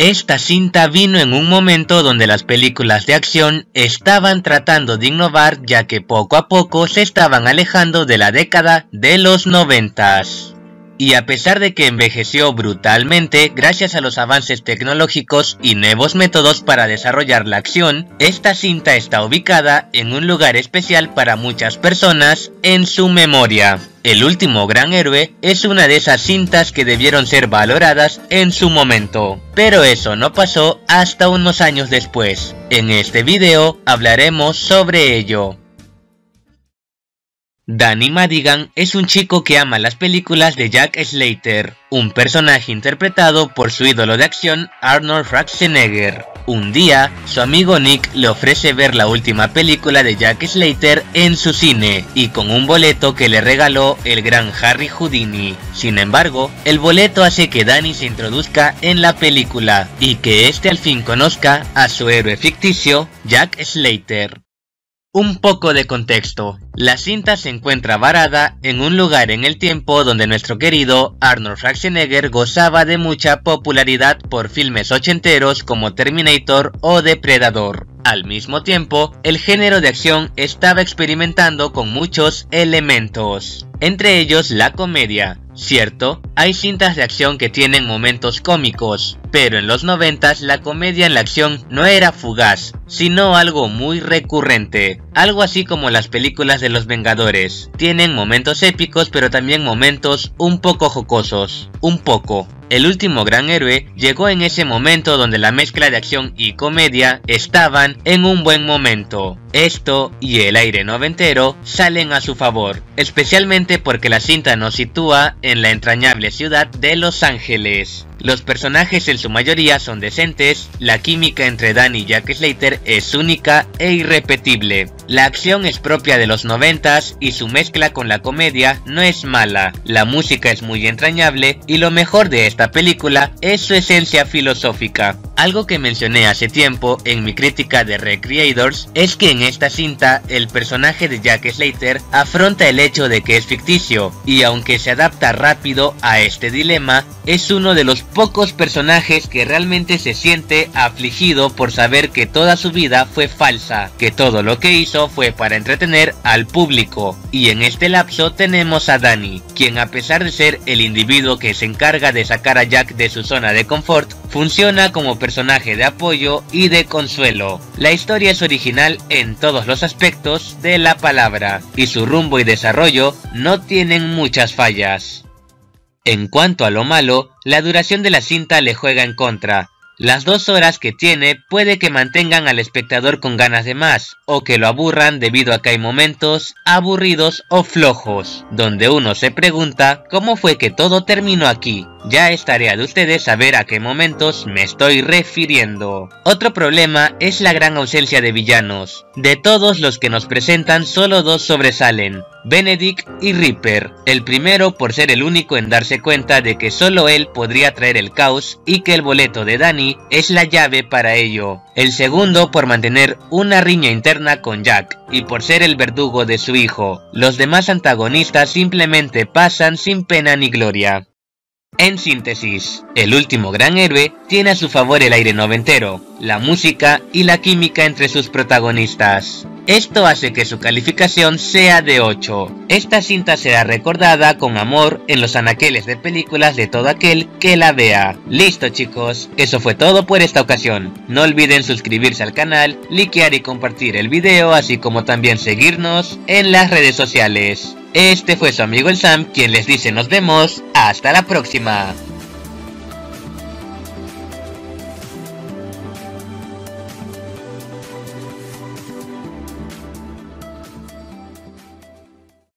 Esta cinta vino en un momento donde las películas de acción estaban tratando de innovar, ya que poco a poco se estaban alejando de la década de los 90s. Y a pesar de que envejeció brutalmente gracias a los avances tecnológicos y nuevos métodos para desarrollar la acción, esta cinta está ubicada en un lugar especial para muchas personas en su memoria. El último gran héroe es una de esas cintas que debieron ser valoradas en su momento, pero eso no pasó hasta unos años después. En este video hablaremos sobre ello. Danny Madigan es un chico que ama las películas de Jack Slater, un personaje interpretado por su ídolo de acción Arnold Schwarzenegger. Un día, su amigo Nick le ofrece ver la última película de Jack Slater en su cine, y con un boleto que le regaló el gran Harry Houdini. Sin embargo, el boleto hace que Danny se introduzca en la película, y que este al fin conozca a su héroe ficticio, Jack Slater. Un poco de contexto. La cinta se encuentra varada en un lugar en el tiempo donde nuestro querido Arnold Schwarzenegger gozaba de mucha popularidad por filmes ochenteros como Terminator o Depredador. Al mismo tiempo, el género de acción estaba experimentando con muchos elementos, entre ellos la comedia. Cierto, hay cintas de acción que tienen momentos cómicos, pero en los 90s la comedia en la acción no era fugaz, sino algo muy recurrente, algo así como las películas de los Vengadores. Tienen momentos épicos, pero también momentos un poco jocosos, un poco. El último gran héroe llegó en ese momento donde la mezcla de acción y comedia estaban en un buen momento. Esto y el aire noventero salen a su favor, especialmente porque la cinta nos sitúa en la entrañable ciudad de Los Ángeles. Los personajes en su mayoría son decentes, la química entre Danny y Jack Slater es única e irrepetible. La acción es propia de los 90s y su mezcla con la comedia no es mala. La música es muy entrañable y lo mejor de esta película es su esencia filosófica. Algo que mencioné hace tiempo en mi crítica de Recreators es que en esta cinta el personaje de Jack Slater afronta el hecho de que es ficticio, y aunque se adapta rápido a este dilema, es uno de los pocos personajes que realmente se siente afligido por saber que toda su vida fue falsa, que todo lo que hizo fue para entretener al público. Y en este lapso tenemos a Danny, quien a pesar de ser el individuo que se encarga de sacar a Jack de su zona de confort, funciona como personaje de apoyo y de consuelo. La historia es original en todos los aspectos de la palabra, y su rumbo y desarrollo no tienen muchas fallas. En cuanto a lo malo, la duración de la cinta le juega en contra. Las 2 horas que tiene puede que mantengan al espectador con ganas de más, o que lo aburran debido a que hay momentos aburridos o flojos, donde uno se pregunta cómo fue que todo terminó aquí. Ya es tarea de ustedes saber a qué momentos me estoy refiriendo. Otro problema es la gran ausencia de villanos. De todos los que nos presentan, solo 2 sobresalen: Benedict y Reaper. El primero por ser el único en darse cuenta de que solo él podría traer el caos y que el boleto de Danny es la llave para ello. El segundo por mantener una riña interna con Jack y por ser el verdugo de su hijo. Los demás antagonistas simplemente pasan sin pena ni gloria. En síntesis, el último gran héroe tiene a su favor el aire noventero, la música y la química entre sus protagonistas. Esto hace que su calificación sea de 8. Esta cinta será recordada con amor en los anaqueles de películas de todo aquel que la vea. Listo chicos, eso fue todo por esta ocasión. No olviden suscribirse al canal, likear y compartir el video, así como también seguirnos en las redes sociales. Este fue su amigo el Sam, quien les dice nos vemos, hasta la próxima.